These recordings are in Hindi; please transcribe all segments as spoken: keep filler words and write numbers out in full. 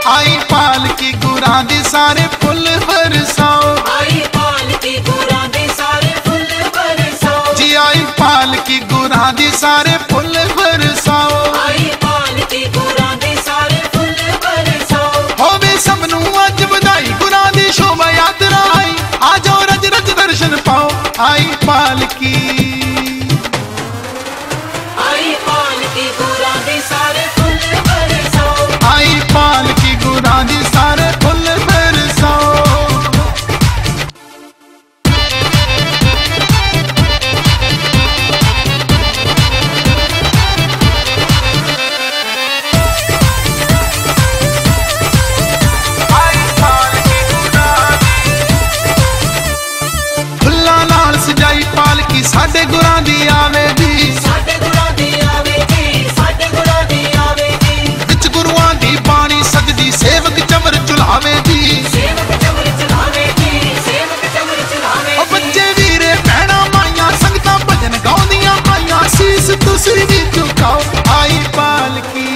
आई पालकी गुरां दी सारे फुल बरसाओ, आई पालकी गुरां दी सारे फुल बरसाओ जी आई पालकी गुरां दी सारे फुल बरसाओ, आई पालकी गुरां दी सारे फुल बरसाओ। होवे सबनू अज बधाई गुरां दी शोभा यात्रा आई, आ जाओ रज रज दर्शन पाओ। आई पालकी आई पालकी गुरां दी सारे फुल बरसाओ, आई पालकी गुरां दी सारे फुल बरसाओ। फुल्लां नाल सजाई पालकी साडे गुरां दी आवेगी, साडे गुरां दी आवेगी, साडे गुरां दी आवेगी। विच गुरुआं दी बाणी सजदी सेवक चमर चुलावेगी, सेवक चमर चलावेगी, सेवक चमर ओ चलावेगी। बच्चे वीरे भैणां माइयां संगतां भजन गाउंदियां आइयां, सीस तुसीं भी झुकाओ। आई पालकी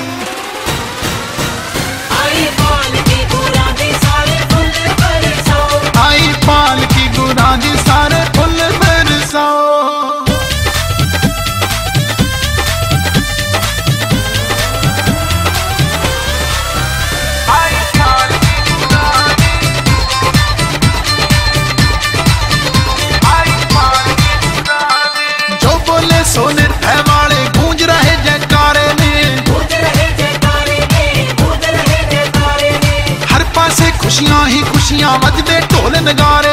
आई पालकी गुरां दी सारे फुल बरसाओ, आई पालकी गुरां दी सारे फुल बरसाओ। आई पालकी गुरां दी, आई पालकी गुरां दी। जो बोले सो निर्भय वाले गूंज रहे जयकारे ने, गूंज रहे जयकारे ने, गूंज रहे जयकारे ने। हर पासे खुशियां ही खुशियां वजदे ढोल नगारे